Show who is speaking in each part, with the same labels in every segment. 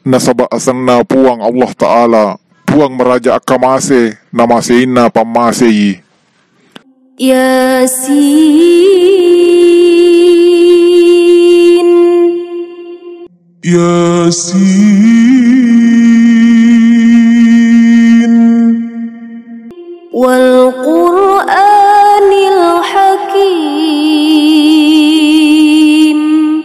Speaker 1: Nasaba asanna puang Allah Ta'ala, puang meraja akamase, namase inna pamase yi.
Speaker 2: Yasin.
Speaker 3: Yasin.
Speaker 2: Wal Qur'anil Hakim.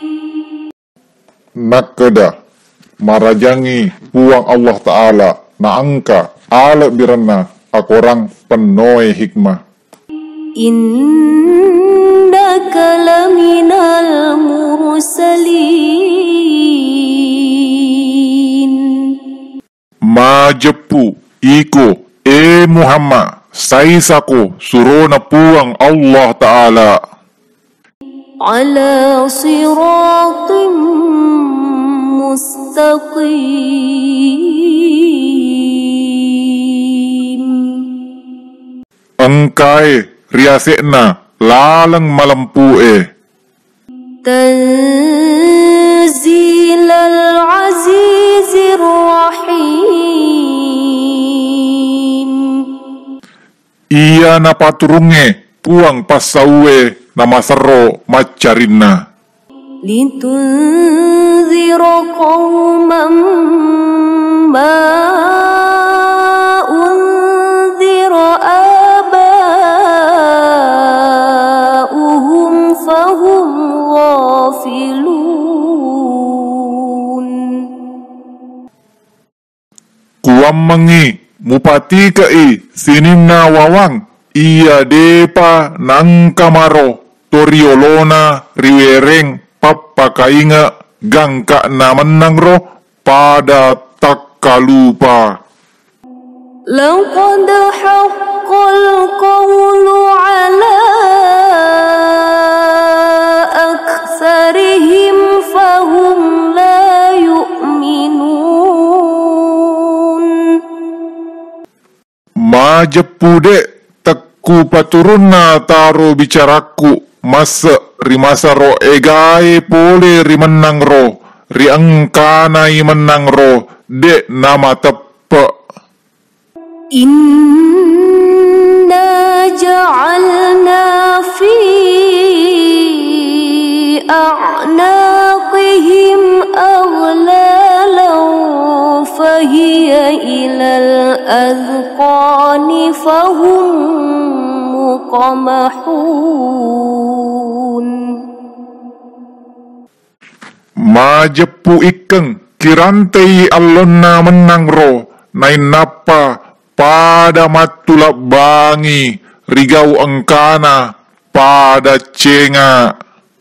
Speaker 1: Nakeda marajangi puang Allah Ta'ala na angka ala biranna akorang penoi hikmah.
Speaker 2: Innaka laminal mursalin.
Speaker 1: Majepu iko Muhammad saisako surona puang Allah Ta'ala
Speaker 2: Ala siratim mustaqim.
Speaker 1: engkai riasekna lalang malampue
Speaker 2: Tanzilal azizir rahim.
Speaker 1: iya napaturunge puang pasaue nama sero macarinna
Speaker 2: Litunzira qawman ma unzira aba'uhum fahum ghafilun.
Speaker 1: kuammangi mupati kei sininna wawang iya depa nang kamaro toriolona riwereng papakainga gangka na menang roh pada takkalupa.
Speaker 2: Laqad haqqal qawlu ala aktsarihim fahum la yu'minun.
Speaker 1: Majepude teku paturunna taro bicaraku masa rimasa ro egai pole rimenang ro riangkanai menang ro de nama tepe.
Speaker 2: Inna ja'alna fi a'naqihim aghlalan fahiya ilal azqani fahum muqamahun.
Speaker 1: Majepu ikeng kirantai allonna menang ro nain napa pada matulak bangi rigau engkana pada cenga.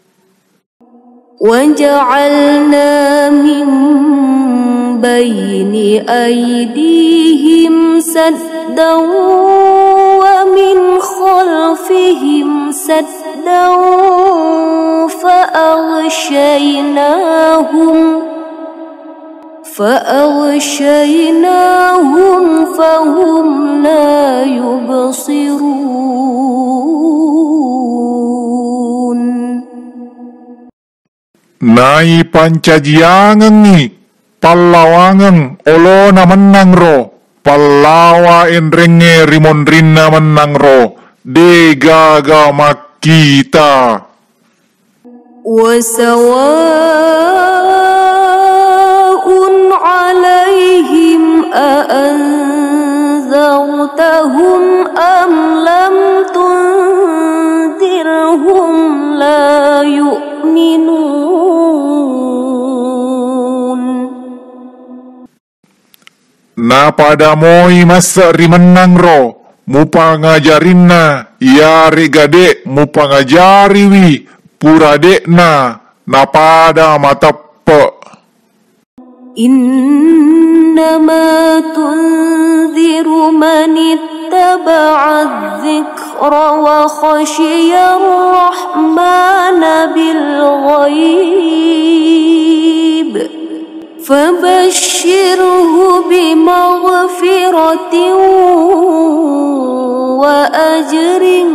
Speaker 2: وَجَعَلْنَا مِنْ بَيْنِ أَيْدِيهِمْ سَدًّا وَمِنْ خَلْفِهِمْ سَدًّا فَأَغْشَيْنَاهُمْ فَهُمْ لَا يُبْصِرُونَ.
Speaker 1: Nai pancajiangan ni pallawangan olona menang ro pallawa enrenge rimondrinna menang ro degaga makita.
Speaker 2: وَسَوَاءٌ عَلَيْهِمْ أَأَنذَرْتَهُمْ أَمْ لَمْ تُنذِرْهُمْ لَا يُؤْمِنُونَ.
Speaker 1: Na pada moi masa rimenang ro mupa ngajarinna ya regade mupa ngajari wi pura dekna na pada matappe.
Speaker 2: Innama tunziru man ittaba'a dzikra wa khashiya ar-rahmana bil ghaib fabashshirhu bimaghfiratin wa ajrin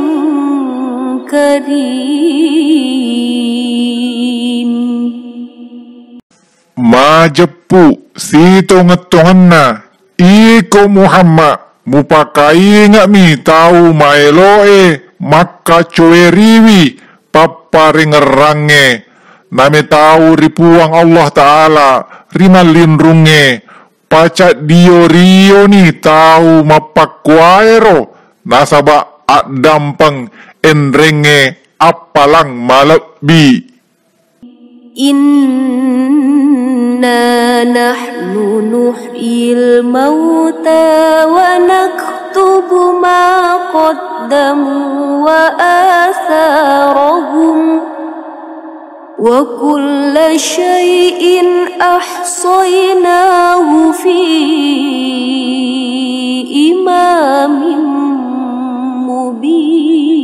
Speaker 2: karim.
Speaker 1: Majepu jepu si tongetongenna iko Muhammad mupakai ngak mi tau maeloe maka coeriwi paparing ngerange name tau ripuang Allah Ta'ala rimalindrunge pacak dio rio ni tau mapakwaero nasaba dampang enrenge apalang malabbi.
Speaker 2: Inna nahnu nuhyil mauta wa naktubu ma qaddamu wa atharahum wa kulla syai'in ahsaynahu fi imamin mubin.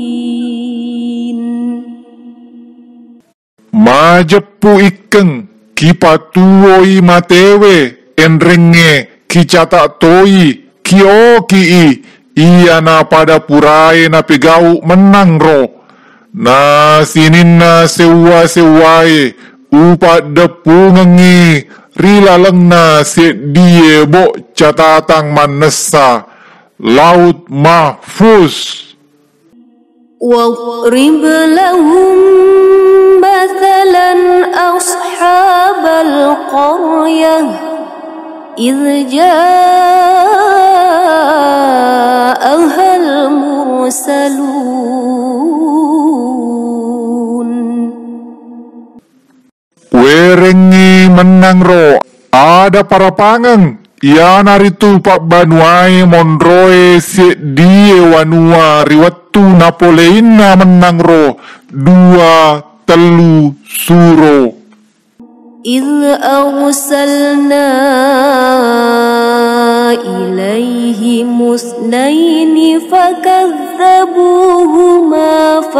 Speaker 1: Majepu ikeng kipatuoi matewe enrenge kicata toi kioki iya na pada purai na pegau menang ro na sininna sewa-sewae upat depu ngengi rilaleng na sedie bo catatang manesa laut mahfuz.
Speaker 2: واضرب لهم مثلا أصحاب القرية إذ جاءها المرسلون.
Speaker 1: Werengi menang ro ada para pangeng ia naritu pak banuai monroe si die wanua riwatu napoleina menang ro 2 telu suro.
Speaker 2: إذ أرسلنا إليهم 2 فكذبوهما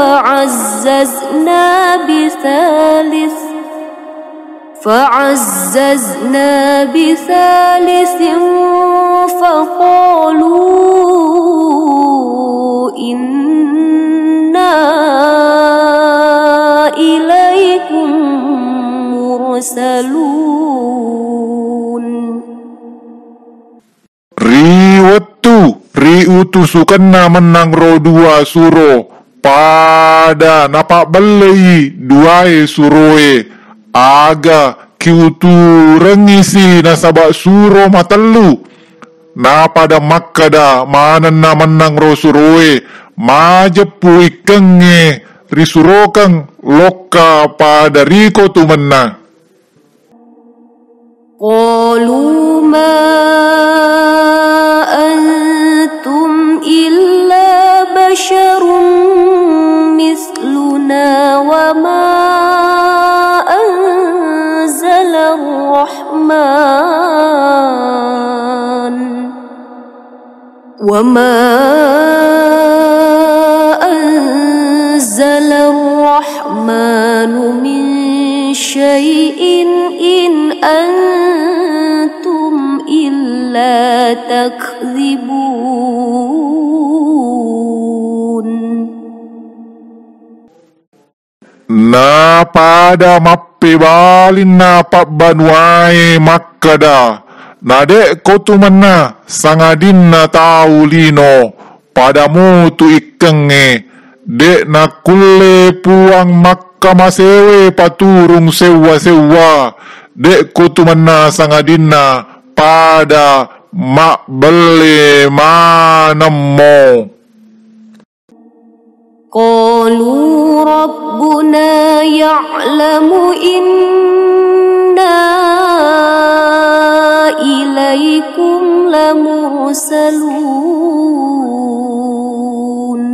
Speaker 2: فعززنا بثالث فقالوا إنا إليكم مرسلون.
Speaker 1: Riutusukanna menang ro 2 suro pada napak belei 2 suroe aga kiutu rengisi nasabak suro matelu na pada makkada manan na menang ro suroe majepu ikenge risurokan loka pada riko tu menna.
Speaker 2: Qalu ma antum illa basharun misluna wa ma وما أنزل الرحمن من شيء إن أنتم إلا تكذبون.
Speaker 1: Na pada mappe balin na pabanuai makkada na dek ko tu mana sangadin na tau lino padamu tu ikenge dek na kulle puang makka masewe paturung sewa dek ko tu mana sangadin na pada mak bele manammo.
Speaker 2: Qalu rabbuna ya'lamu inna ilaikum lamursalun.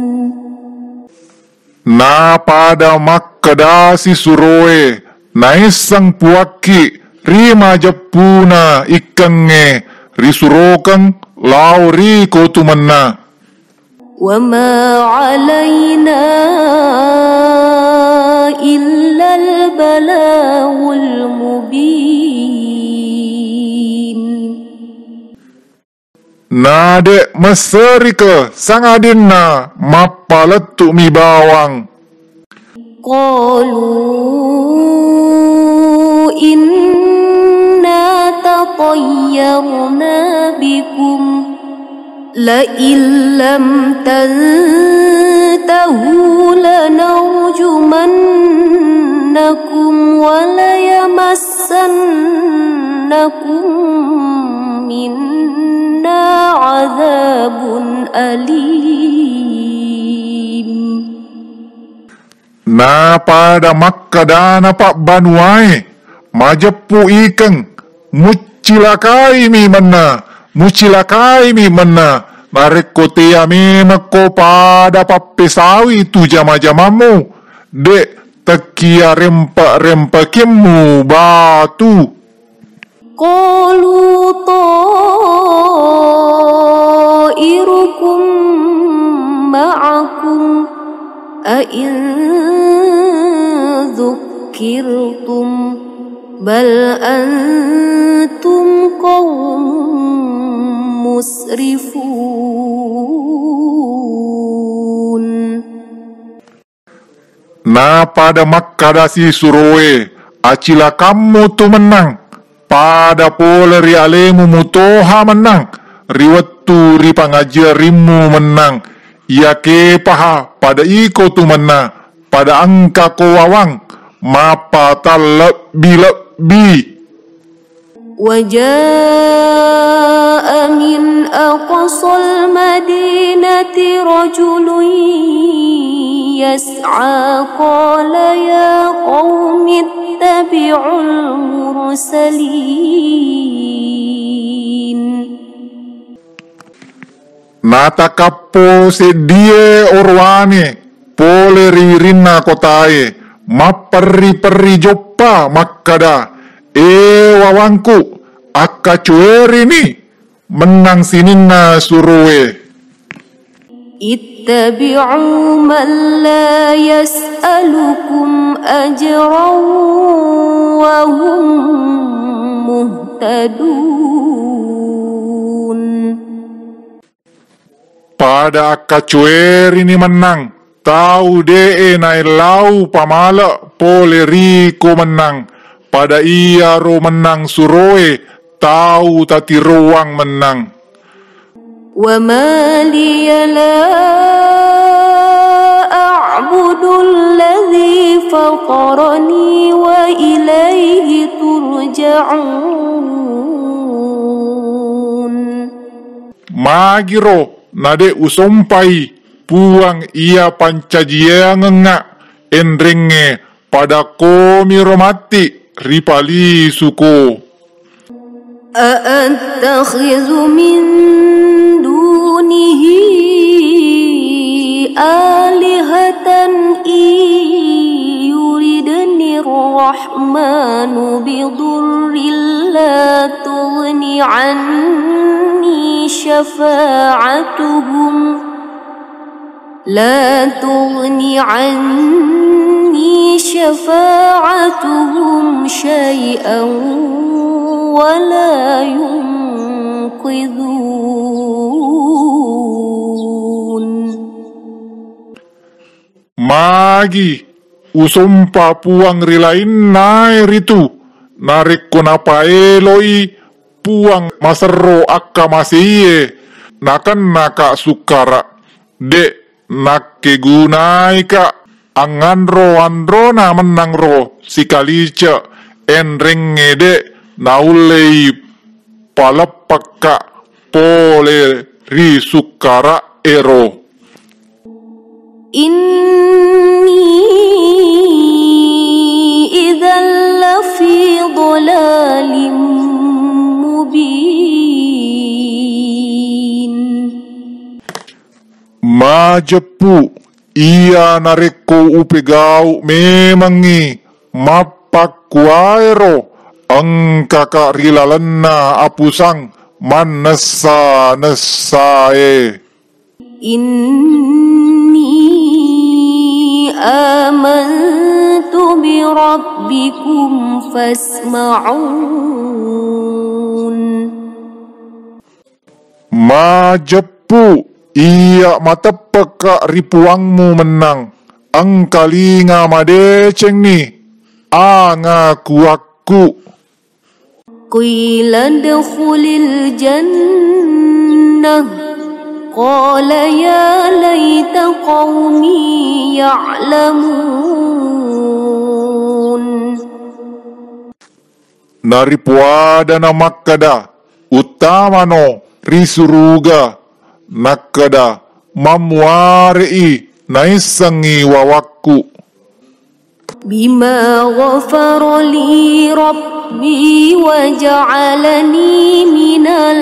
Speaker 1: Na pada makkadasi suroe na isang puaki rima japuna ikenge risurokan lauri ko tumanna.
Speaker 2: وما علينا إلا البلاغ المبين.
Speaker 1: Nade maserika sangadinna mapaletu mi bawang.
Speaker 2: Qalu inna تطيرنا بكم لئن لم تنتهوا لنرجمنكم وليمسنكم منا عذاب أليم.
Speaker 1: Na pada Makkah dana pak banuai majepu ikeng mucilakai mi mana nareko tia mi meko pada papesawi tu jama-jamamu dek tekia rempak-rempakmu batu.
Speaker 2: قالوا طائركم معكم أئن ذكرتم بل أنتم قوم مسرفون.
Speaker 1: Na pada Makkah dasi suroe acila kamu tu menang pada pole ri alemu mutoha menang riwatu ri pangajarimmu menang ia ke paha pada iko tu menang pada angka ko wawang mapa lebih.
Speaker 2: وجاء من أقصى المدينة رجل يسعى قال يا قوم اتبعوا المرسلين.
Speaker 1: Natakapo sedie orwane pole ririna kotae maperi joppa makkada wawangku akka cueri ni menang sininna suruwe.
Speaker 2: اتبعوا من لا يسألكم أجرا وهم مهتدون.
Speaker 1: Pada akka cueri ni menang tahu dee nai lau pamala pole riko menang pada iya ro menang suroe tahu tati ruang menang.
Speaker 2: وما لي لا أعبد الذي فطرني وإليه ترجعون.
Speaker 1: Magiro nade usompai puang ia pancajia ngengak endrenge pada komi romati ripali suko.
Speaker 2: أأتخذ من دونه آلهة إن يردني الرحمن بضر لا تغني عني شفاعتهم شيئا ولا ينقذون.
Speaker 1: Magi usumpa puang rilain nai ritu narik kunapa eloi puang masero akka masiye nakan naka sukara dek nakke gunai ka anganro androna menang ro sikalica enrenge dek naulei palapaka pole ri sukara ero.
Speaker 2: Inni idzal lafi dhalalim mubin.
Speaker 1: Majepu ia nareko upegau memangi mapakwaero angkaka rilalenna apusang manessa nessae.
Speaker 2: Inni amantu bi rabbikum fasma'un.
Speaker 1: Majepu ia matepeka ripuangmu menang angkalinga madeceng ni angaku aku.
Speaker 2: قيل ادخل الجنة قال يا ليت قومي يعلمون.
Speaker 1: Naripuadana makkada utamano risuruga nakkada mamuarei naisangi wawakku.
Speaker 2: بما غفر لي ربي وجعلني من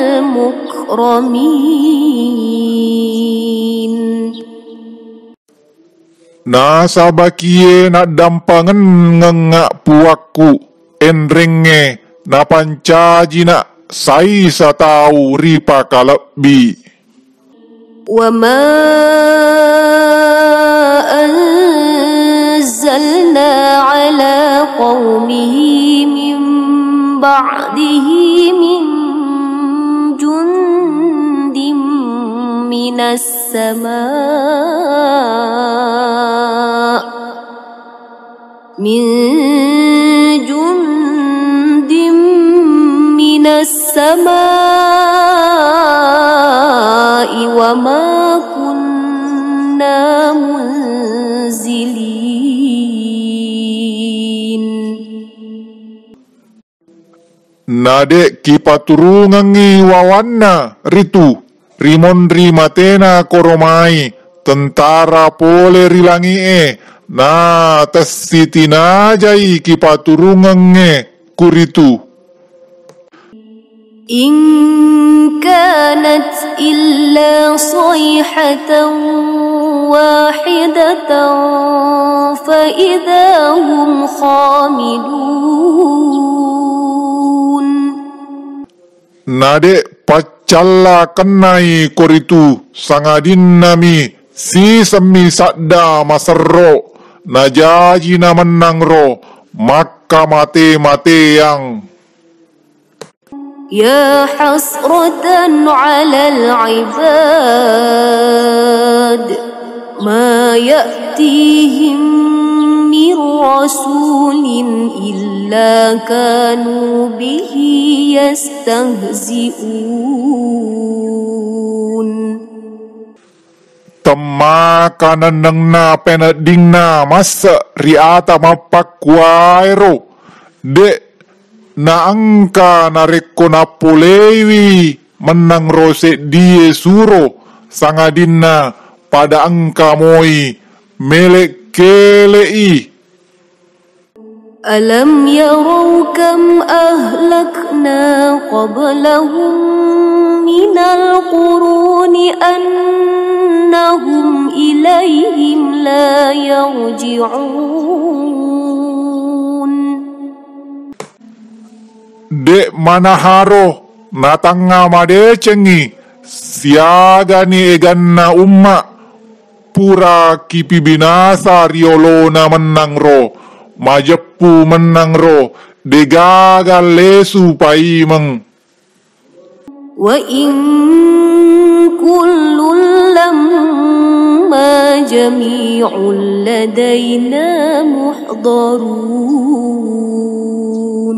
Speaker 2: المكرمين.
Speaker 1: Nasabakie na dampangan ngengak puakku enrenge na pancaji na sai sa tau ripa kalabbi.
Speaker 2: وما أنزلنا على قومه من بعده من جند من السماء وما كنا منزلين.
Speaker 1: Nade kipaturungangi wawanna ritu rimondri matena koromai tentara pole rilangi na tesitinajai kipaturungange kuritu.
Speaker 2: إن كانت إلا صيحة واحدة فإذا هم خامدون.
Speaker 1: Nade pacalla kenai koritu sangadin nami si semi sadda maserro najaji na menang ro maka mate yang.
Speaker 2: يا حسرة على العباد ما يأتيهم من رسول إلا كانوا به يستهزئون.
Speaker 1: Temakanan na penading na masa riata mapakwairo de na angka nareko na polewi menang rose die suro sangadinna pada angka moi melek kelei.
Speaker 2: ألم يروا كم أهلكنا قبلهم من القرون أنهم إليهم لا يرجعون.
Speaker 1: Dek manaharo natanga made cengi siaga ni eganna umma pura kipi binasa riolo na menang ro majeppu menang ro degagal lesu paimeng.
Speaker 2: Wa in kullun lamma jami'un ladaina muhdarun.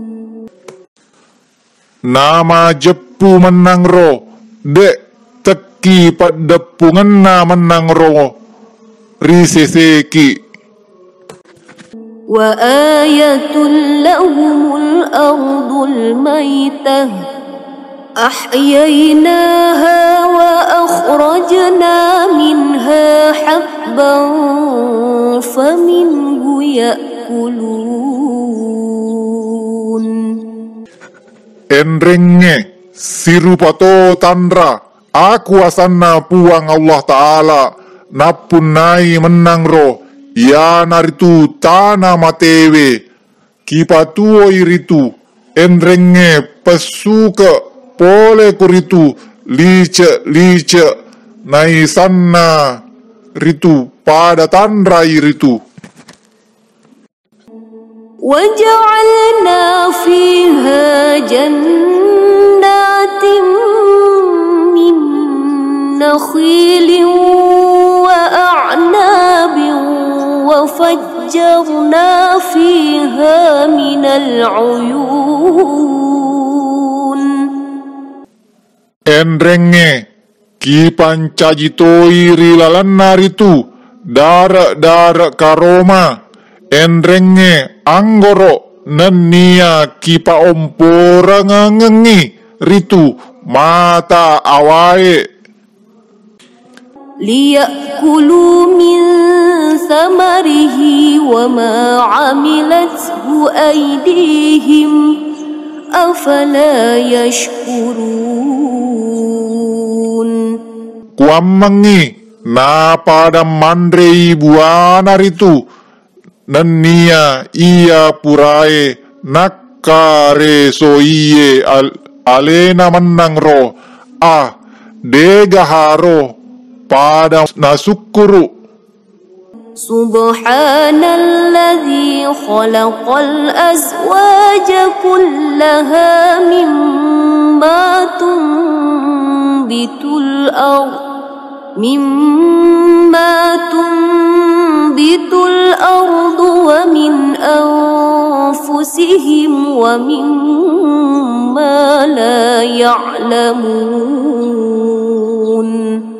Speaker 1: Nama jeppu menang ro dek teki padepungan na menang ro riseseki.
Speaker 2: Wa ayatul lahumul ardul maitah ahyaynaha wa akhrajna minha habban faminhu ya'kulun.
Speaker 1: Enrenge sirupato tandra aku asanna puang Allah Ta'ala napunai menang ro ya naritu tanah matewe kipatuo iritu enrenge pesuke pole kuritu lice nai sanna ritu pada tandra iritu.
Speaker 2: وجعلنا فيها جنات من نخيل وأعناب وفجرنا فيها من العيون.
Speaker 1: Enrenge ki pancaji toi rilalanna ritu darak karoma. Enrenge anggoro nenia ki paompora ngangengi ritu mata awae.
Speaker 2: ليأكلوا من ثمره وما عملته أيديهم أفلا يشكرون.
Speaker 1: Kuamengi na pada mandrei buana ritu nenia ia purae nakare soiye alena menang ro dega haro pada nasukuru.
Speaker 2: Subhanalladzi khalaqal azwaja kullaha mimma tunbitul ardu wa min anfusihim wa mimma la ya'lamun.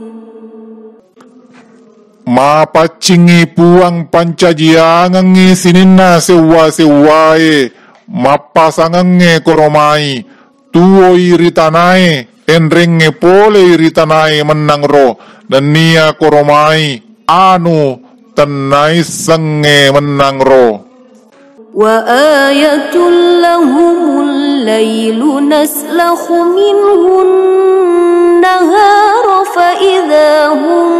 Speaker 1: Mapacingi puang pancajiangangi sinina sewa-sewae mapasangange koromai tuo iritanai enrenge pole iritanai menang ro dan nia koromai anu tenai senge menang ro.
Speaker 2: Wa ayatul lahumul laylu naslakhu minhun nahara fa idza hum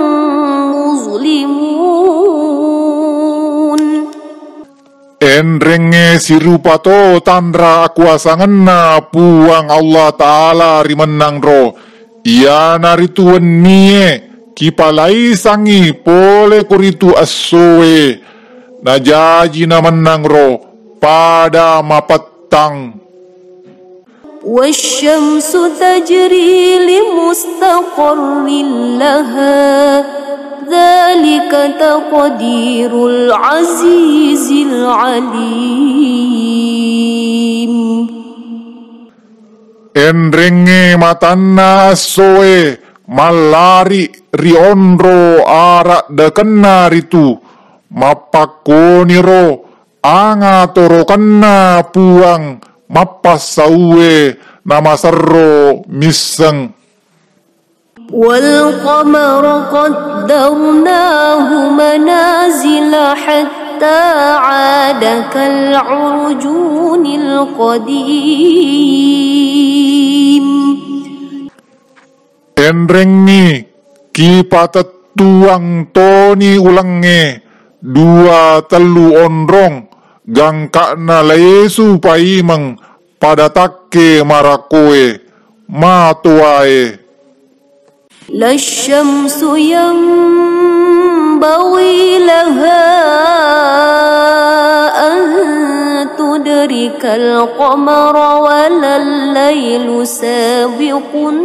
Speaker 2: muzlimun.
Speaker 1: Enrenge sirupato tandra akuasanganna puang Allah Ta'ala rimenang ro ia narituan nie kipalai sangi pole kuritu asoe najaji na menang ro pada mapatang.
Speaker 2: Wasyamsu tajri limustaqarrin laha dzalika taqdirul azizil alim.
Speaker 1: Enrenge matanna asoe malari rionro arak dekena ritu mapakoniro anga toro kena puang mapasaue nama serro miseng.
Speaker 2: Wal qamara qaddarnahu manazila hatta aada kal urjunil qadim.
Speaker 1: Enrengi kipatet tuang toni ulange dua telu onrong gangkakna lesu paimeng pada takke marakoe matuae.
Speaker 2: Lasyamsu yanbaghi laha an tudrikal qamara walal laylu sabiqun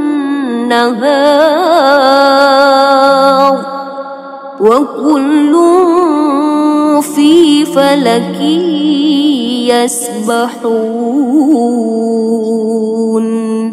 Speaker 2: nahar wa kullun fi falaki yasbahun.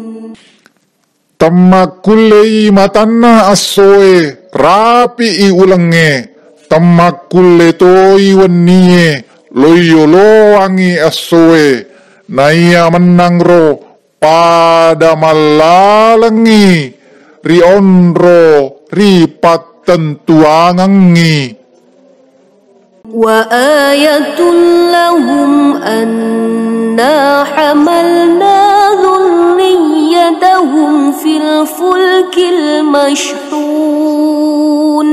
Speaker 1: Tamakulei matanna asoe rapi ulange tamakule toi wennie loyo loangi asoe naya menang ro pada malalangi rionro ripat tentuangangi.
Speaker 2: Wa ayatul lahum anna hamalna dhurriyyatahum fil fulkil mashhun.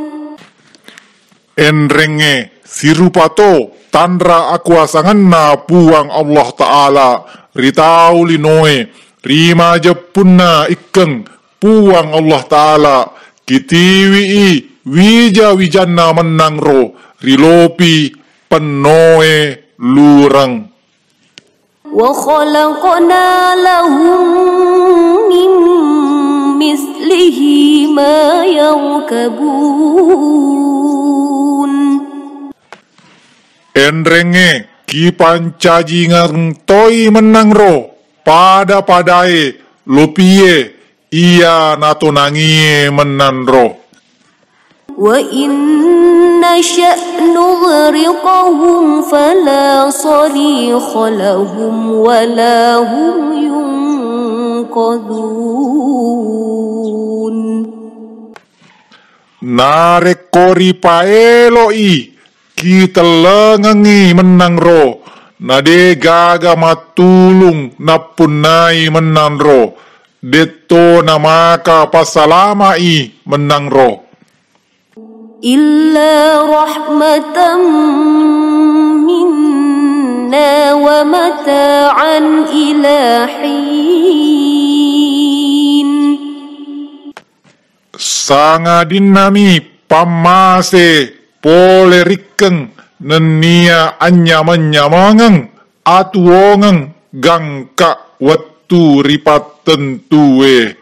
Speaker 1: Enrenge sirupato tandra akuasanganna puang Allah Ta'ala ritau linoe rima jepunna ikeng puang Allah Ta'ala kitiwi wija wijanna menang ro rilopi penoe lurang.
Speaker 2: Wa khalaqna lahum min mislihi ma yarkabun.
Speaker 1: Enrenge ki pancaji ngang toi menang ro pada padae Lupie ia natonangi menandro.
Speaker 2: وإن نشأ نغرقهم فلا صريخ لهم ولا هم ينقذون.
Speaker 1: Narek kori paeloi kita lengengi menang ro. Nade gaga matulung napunai menang ro. Deto namaka pasalamai menang ro.
Speaker 2: إلا رحمة منا ومتاعا إلى حين.
Speaker 1: Sangadin nami pamase polerikeng nenia anyam-anyamangeng atuongeng gangka watu ripat tentue.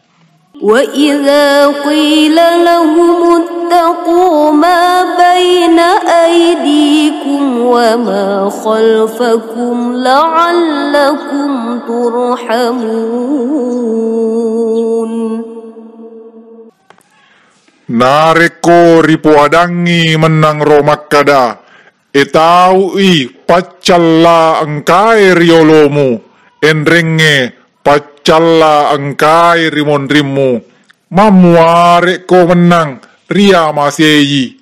Speaker 2: وإذا قيل لهم اتقوا ما بين أيديكم وما خلفكم لعلكم ترحمون.
Speaker 1: Nareko ripo adangi menang romakada etaui pacalla angkai riolomu enrenge pacalla angkai rimon-rimu mamuare ko menang ria maseyi.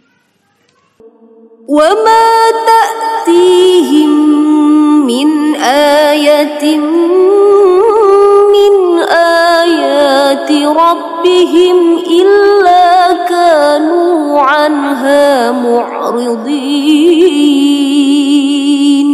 Speaker 2: وما تأتيهم من آية من آيات ربهم إلا كانوا عنها معرضين.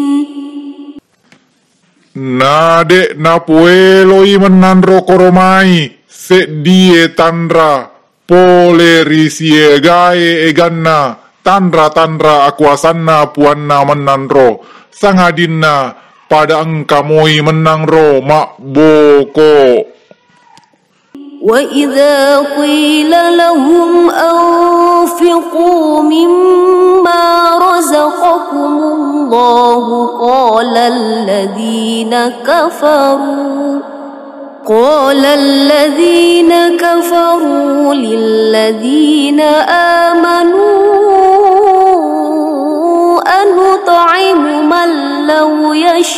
Speaker 1: Nade napueloi menandro koromai sedie tandra polerisie gae eganna tandra akuasanna puanna menandro sangadinna pada engkamoi menangro mak boko.
Speaker 2: وإذا قيل لهم أنفقوا مما رزقكم الله قال الذين كفروا للذين آمنوا أنطعم من لو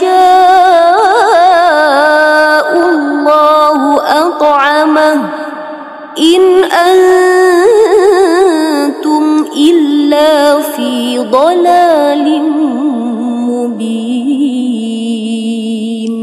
Speaker 2: يشاء الله أطعمه إن أنتم إلا في ضلال مبين.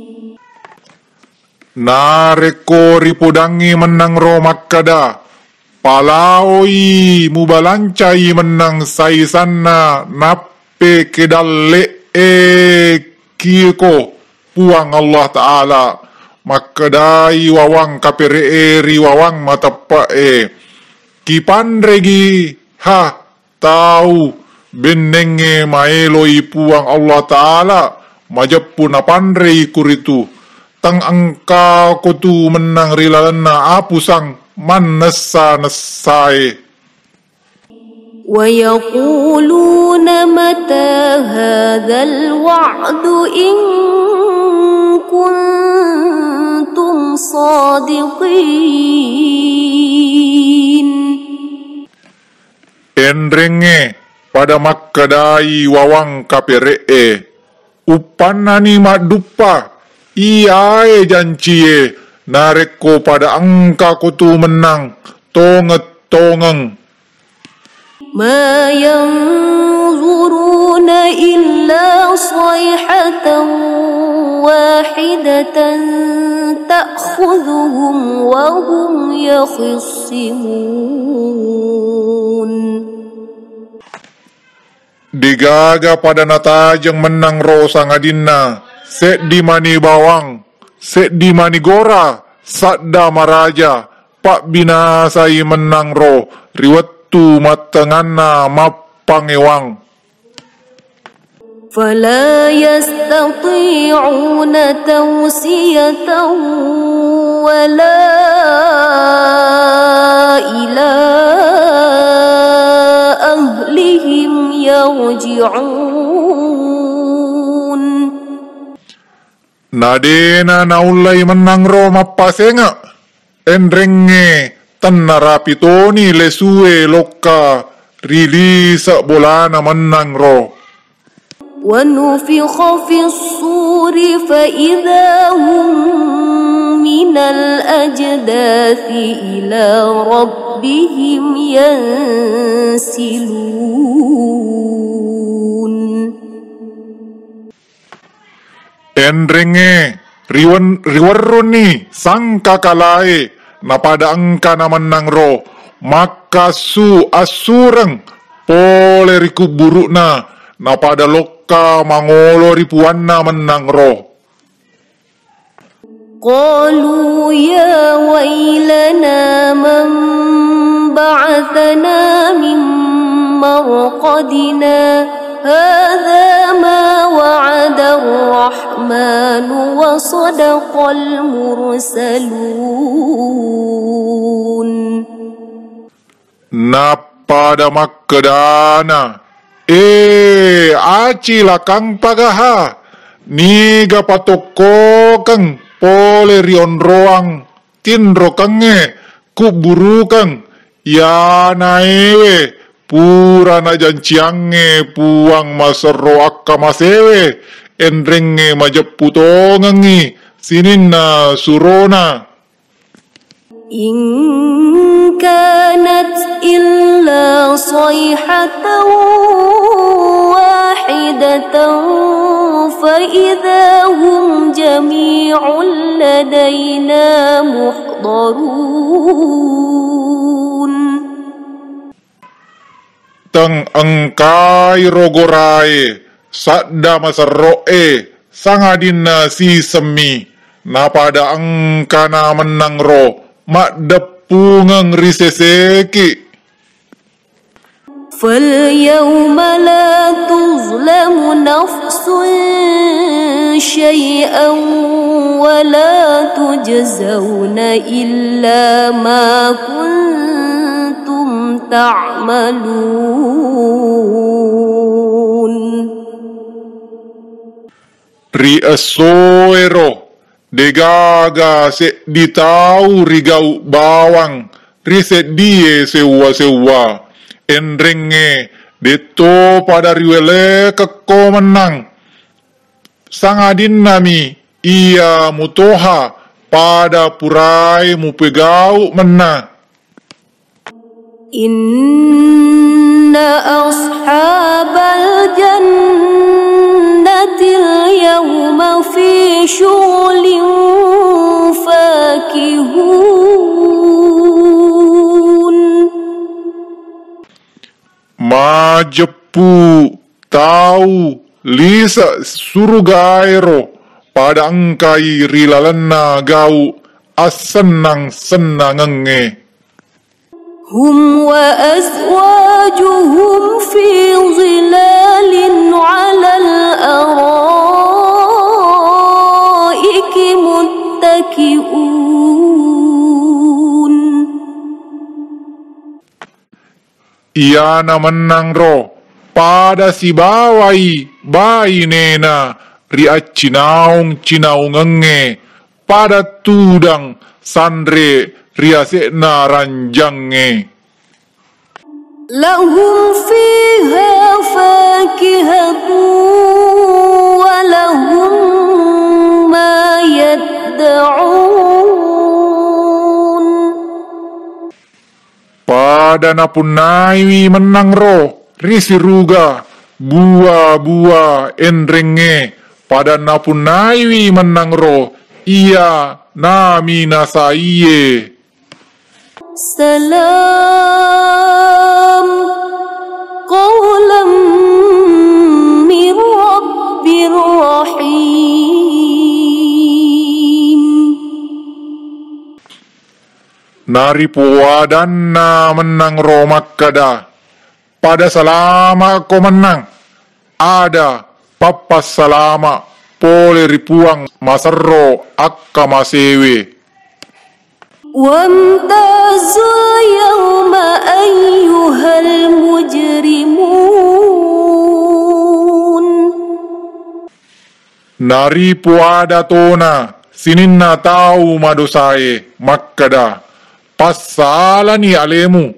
Speaker 1: Nareko ripodangi menang romakada palaoi mubalancai menang saisanna nappe kedalle kiko puang Allah Ta'ala makadai wawang kapereeri wawang matapa kipanregi ha tahu benenge maeloi puang Allah Ta'ala majappu napandrei kuritu tang angka kutu menang rilalana apusang manessa nessai.
Speaker 2: ويقولون متى هذا الوعد إن كنتم صادقين.
Speaker 1: Enrenge pada makkadai wawang kaperee upanani madupa iae jancie nareko pada angka kutu menang tonget-tongeng.
Speaker 2: ما ينظرون إلا صيحة واحدة تأخذهم وهم يخصمون.
Speaker 1: Digaga pada natajeng menang ro sangadinna sek di mani bawang sek di mani gora sadda maraja pak binasai menang ro riwettu matenganna mappangewang.
Speaker 2: فلا يستطيعون توصية ولا إلى أهلهم يرجعون.
Speaker 1: Nadena naulay menang ro mapasenga. Endrenge tanarapitoni lesue loka rilisa bolana menang ro.
Speaker 2: ونفخ في الصور فإذا هم من الأجداث إلى ربهم ينسلون.
Speaker 1: Endrenge riwaruni sangka kalai napada angka na menang ro maka su asureng pole rikuburuna napada loka mangolo ripuanna menang ro.
Speaker 2: قالوا يا ويلنا من بعثنا من مرقدنا هذا ما وعد الرحمن وصدق المرسلون.
Speaker 1: Napada makkedana acila kang pagaha niga patoko kang pole rion roang tinro kange kuburu kang ya naewe pura na janciange puang masero akka masewe endrenge majeputongangi sininna surona.
Speaker 2: إن كانت إلا صيحة واحدة فإذا هم جميع لدينا محضرون.
Speaker 1: Tang angkai rogorai sadda masaroe sangadina si semi napada angkana menang ro mak depungang riseseki.
Speaker 2: فاليوم لا تظلم نفس شيئا ولا تجزون إلا ما كنتم تعملون.
Speaker 1: Riasoero degaga se ditau rigau bawang riset die sewa endrenge deto pada riwele keko menang sangadin nami ia mutoha pada purai mupegau menang.
Speaker 2: Inna ashabal jannatil yawma fi syughlin fakihun. Majepu
Speaker 1: Tau lisa surgairo pada angkai rilalana gau asenang senangenge.
Speaker 2: Hum wa azwajuhum fi zilalin 'alal araiki muttaki'un.
Speaker 1: Ia na menang ro pada si bawai bai nena riat cinaung cinaungenge pada tudang sandre riasekna ranjange.
Speaker 2: Lahum fiha fakihatun wa lahum ma yadda'un.
Speaker 1: Pada napunai menang ro risiruga buah-buah endrenge pada napunai menang ro ia nami nasaiye.
Speaker 2: Salam qawlam min rabbir rahim.
Speaker 1: Naripuadanna menang ro makkada pada salama ko menang ada papas salama pole ripuang masarro akka masewe.
Speaker 2: Wamtazul yawma ayyuhal mujrimun. 'Alal-mujrimun.
Speaker 1: Nari puada tona, sininna tahu madosae, makkada. Pasala ni alemu,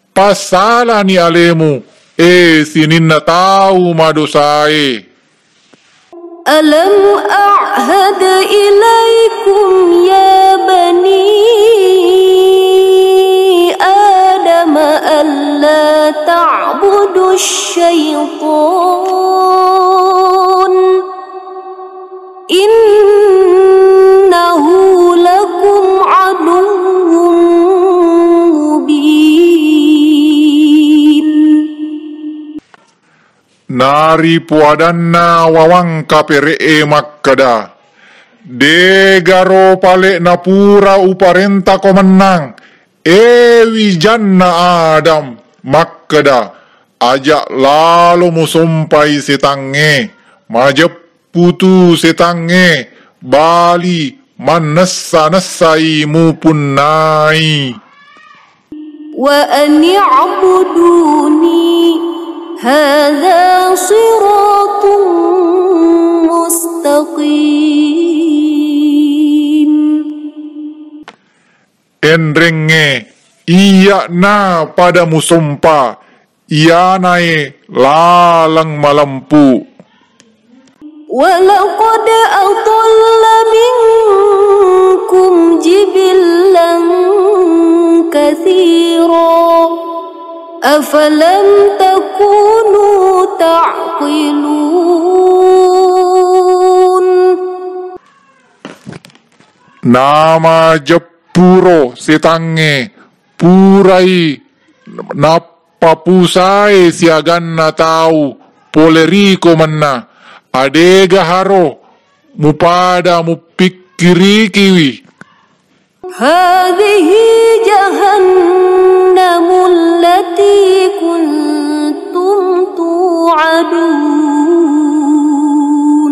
Speaker 1: sininna tahu madosae.
Speaker 2: ألم أعهد إليكم يا بني آدم ألا تعبدوا الشيطان إنه لكم عدو مبين.
Speaker 1: Nari puadanna wawang kaperee makkada. Degaro pale na pura uparenta ko menang. Ewi janna Adam makkada. Ajak lalu musumpai setange. Majep putu setange. Bali manessa-nessai mupunai.
Speaker 2: Wa an i'buduni hadza siratun mustaqim.
Speaker 1: Endrenge iya na pada musumpa. Iya nae lalang malampu.
Speaker 2: Walaqad adalla minkum jibillan katsira afalam takunu ta'qilun.
Speaker 1: Nama jepuro setange purai napapusai siagan na tau poleriko manna adega haro mupada mupikiri kiwi.
Speaker 2: Hadhihi jahannamu allati kuntum tu'adun.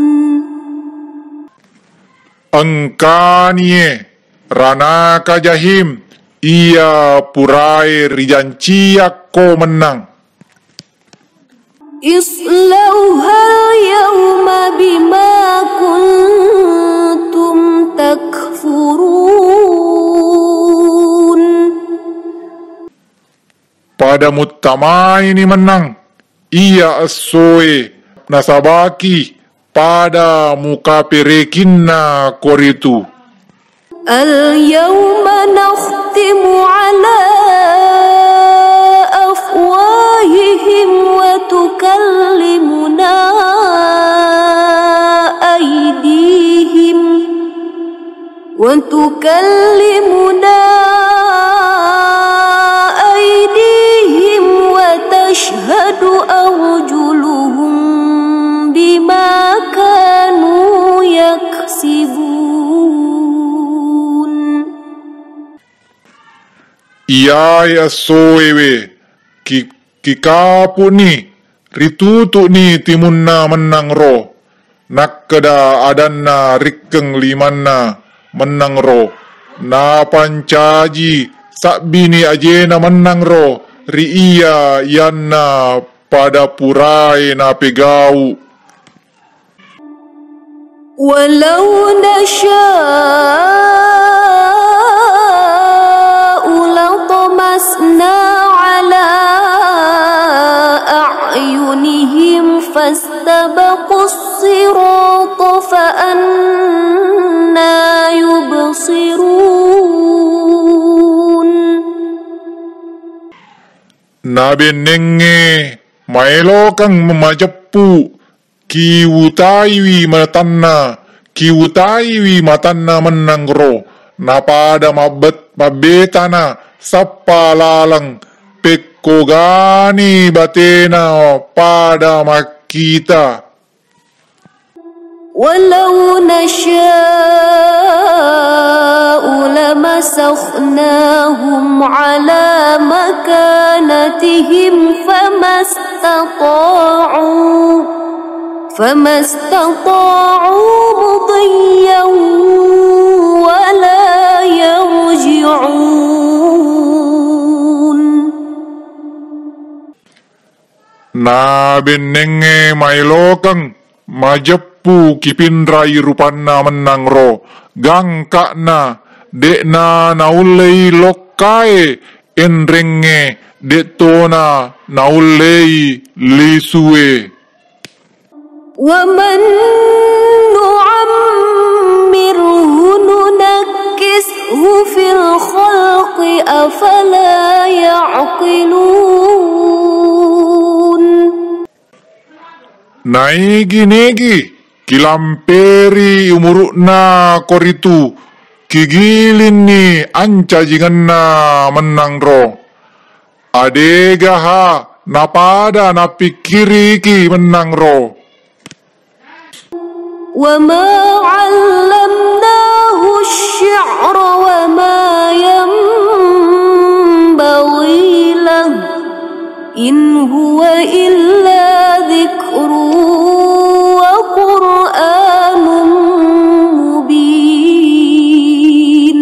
Speaker 1: Engkanie ranaka jahim ia purai rijanciak ko menang.
Speaker 2: Islauha yawma bima kuntum takfurun.
Speaker 1: Pada mutama ini menang. Ia asoe nasabaki pada muka perekinna koritu.
Speaker 2: Al-yawma nakhtimu ala afwahihim wa tukallimuna aydihim wa tashhadu arjuluhum bima kanu yaksibun.
Speaker 1: Ia asoewe kikapu ni ritutu ni timunna menang ro. Nakkada adanna rikkeng limanna menang ro. Na pancaji sakbini ajena menang ro. Riia yanna pada purai na pegau.
Speaker 2: Walau nasha'u latamasna ala a'yunihim fastabaqus sirata fa'anna yubsirun.
Speaker 1: Nabi nenge maelo kang memajepu kiwutaiwi matanna menang ro. Napada mabetana sappa lalang pekkogani batena pada makita.
Speaker 2: Walau nasha'u lamasakhnahum ala makanatihim famastata'u mudiyyan wala yarji'un.
Speaker 1: Na binenge mailokang majep jappu kipindrai rupanna menang ro, gangkakna dekna naulei lokai enrenge detona naulei lisue.
Speaker 2: ومن نعمره ننكسه في الخلق أفلا يعقلون.
Speaker 1: Naigi-nigi kilamperi umurukna koritu kigilin ni anca jinganna menang ro. Adegaha napada napikiri ki menang ro.
Speaker 2: وما علمناه الشعر وما ينبغي له إن هو إلا ذكر وقرآن مبين.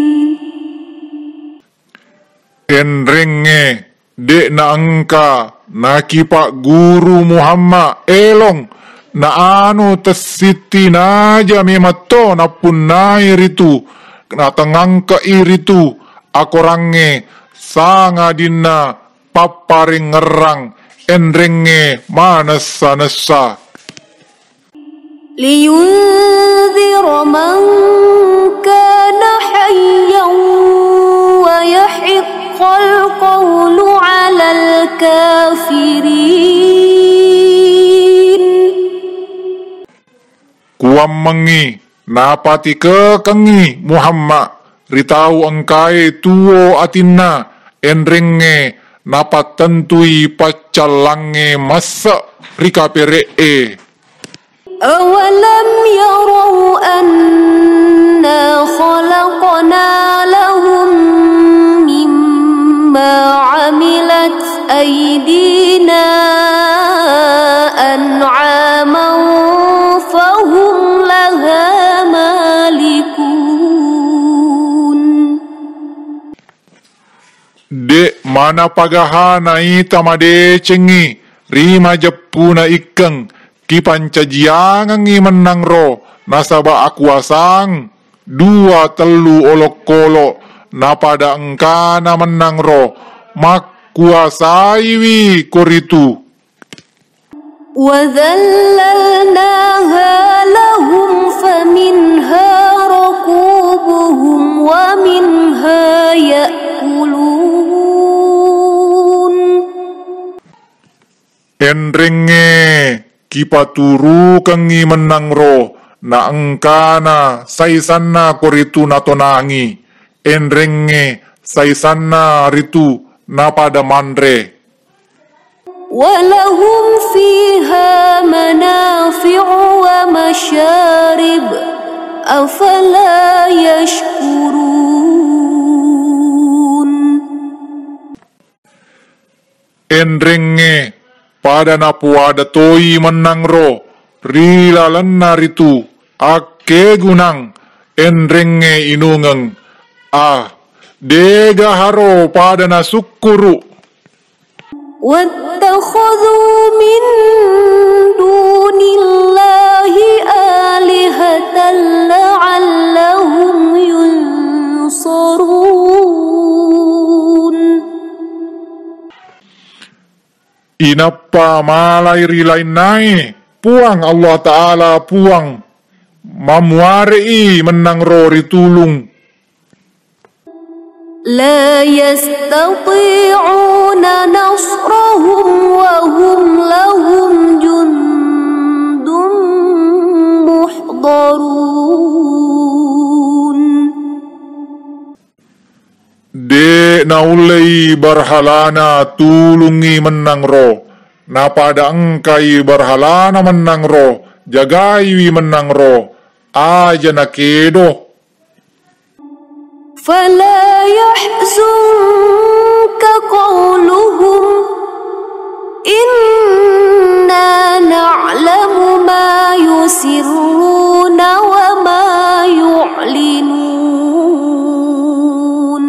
Speaker 1: Enrenge dek na angka nakipak guru Muhammad elong na anu tesiti naja memato na punai ritu na tengang ke iritu akorange sangadina paparing ngerang enrenge manesa-nesa.
Speaker 2: لينذر من كان حيا ويحق القول على الكافرين.
Speaker 1: Kuam mengi napati kekengi Muhammad ritau engkai tuo atina enrenge napat tentui pacalange masa rikapere.
Speaker 2: أولم يروا أنا خلقنا لهم مما عملت أيدينا أنعاما فهم لها مالكون.
Speaker 1: Dek mana pagahana itamade cengi rima jepuna ikeng kipancajiangangi menang ro nasaba akuasang dua telu olok kolo napada engkana menang ro mak kuasaiwi koritu.
Speaker 2: وذللناها لهم فمنها ركوبهم ومنها يأكلون.
Speaker 1: Enrenge kipaturu kangi menang ro na engkana saisanna koritu natonangi enrenge saisanna ritu napada mandre.
Speaker 2: ولهم فيها منافع ومشارب أفلا يشكرون.
Speaker 1: Enrenge pada napuada toi menang ro rilalanna ritu ake gunang enrenge inungeng dega haro pada nasukuru.
Speaker 2: واتخذوا من دون الله آلهة لعلهم ينصرون.
Speaker 1: Inapa malai rilai nai puang Allah Ta'ala puang mamuarei menang ro ritulung.
Speaker 2: لا يستطيعون نصرهم وهم لهم جند محضرون.
Speaker 1: De naulei berhalana tulungi menang ro napada engkai berhalana menang ro jagaiwi menang ro aja nakedo.
Speaker 2: فلا يحزنك قولهم إنا نعلم ما يسرون وما يعلنون.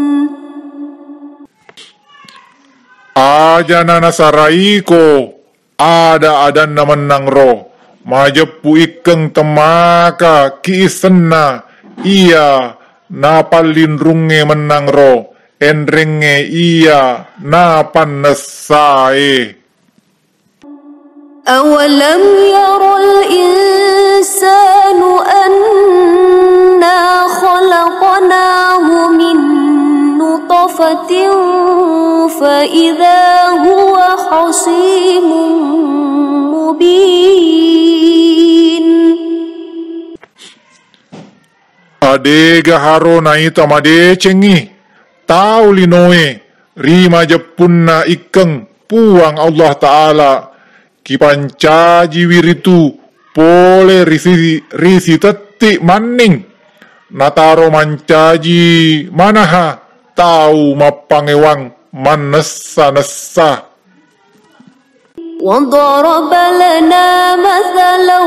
Speaker 1: Aja na nasaraiko ada na menang ro majepu ikeng temaka kiisena ia napalindrunge menang ro endrenge ia napanesae.
Speaker 2: أولم ير الإنسان أنا خلقناه من نطفة فإذا هو خصيم مبين.
Speaker 1: Ade gaharo na ita made cengi tau linoe rima jepunna ikeng puang Allah Ta'ala kipancaji wiritu pole risi tetik maning nataro mancaji manaha tau mapangewang manessa-nessa.
Speaker 2: وضرب لنا مثلا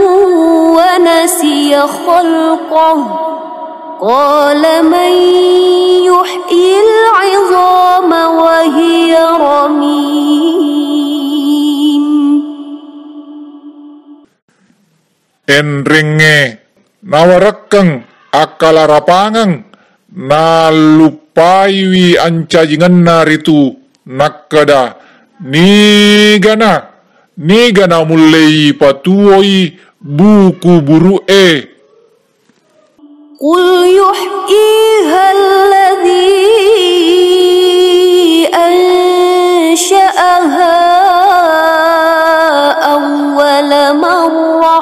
Speaker 2: ونسي خلقه قال من يحيي العظام وهي رميم.
Speaker 1: Enringe nawarekeng akala rapangang nalupaiwi ancajingan naritu nakada nigana mulai patuoi buku buru
Speaker 2: قل يحييها الذي أنشأها أول مرة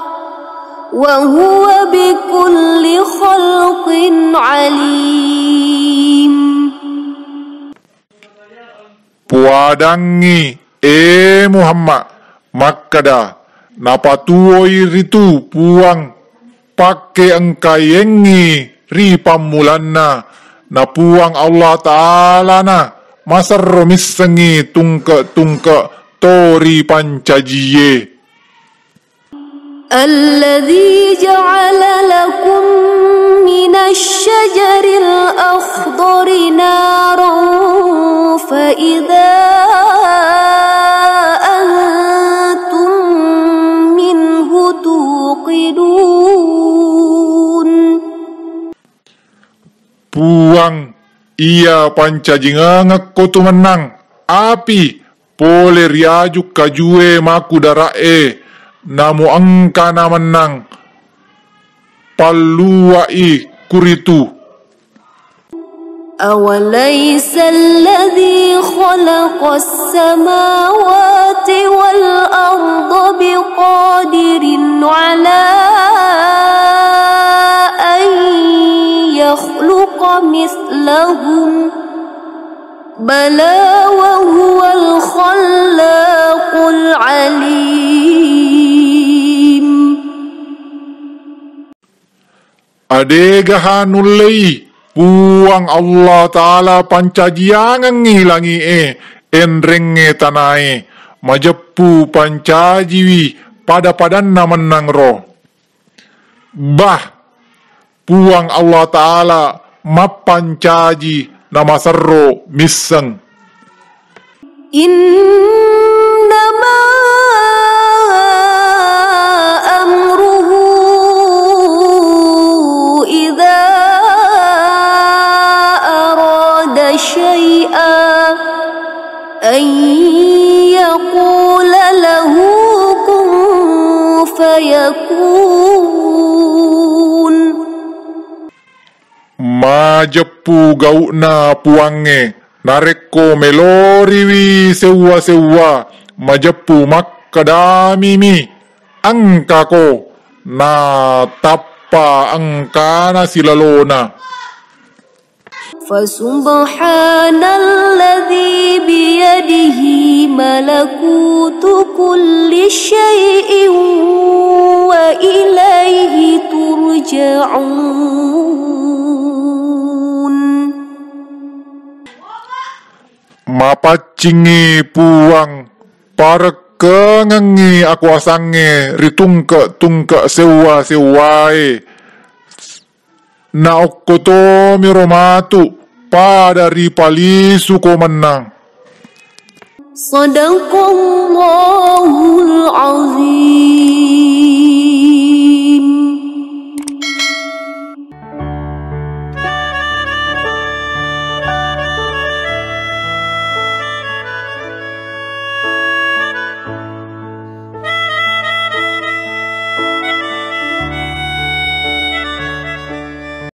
Speaker 2: وهو بكل خلق عليم.
Speaker 1: Puadangi Muhammad makada napatuoi ritu puang pake engkayengi ri pamulanna na puang Allah Ta'ala na masarro misengi tungke tori pancajiye.
Speaker 2: الذي جعل لكم من الشجر الأخضر نارا فإذا أنتم منه توقدون.
Speaker 1: Puang ia pancajinga kotu menang api pole riajuk kajue maku darae namu angka na menang paluai kuritu.
Speaker 2: أوليس الذي خلق السماوات والأرض بقادر على أن يخلق مثلهم بلى وهو الخلاق العليم.
Speaker 1: Adegahanulei puang Allah Ta'ala pancajiangan ngilangi enrenge tanai majepu pancajiwi pada menang roh bah puang Allah Ta'ala mapancaji nama serro miseng.
Speaker 2: إنما أمره إذا أراد شيئا أن يقول له كن فيكون.
Speaker 1: Majepu gauna puange nareko meloriwi sewa majepu makkadamimi angkako na tappa angkana silalona.
Speaker 2: فسبحان الذي بيده ملكوت كل شيء وإليه ترجعون.
Speaker 1: Mapacingi puang parekengengi akuasange ritungke sewae na okkoto miromatu pada ripalisu ko menang.
Speaker 2: Sadaqallah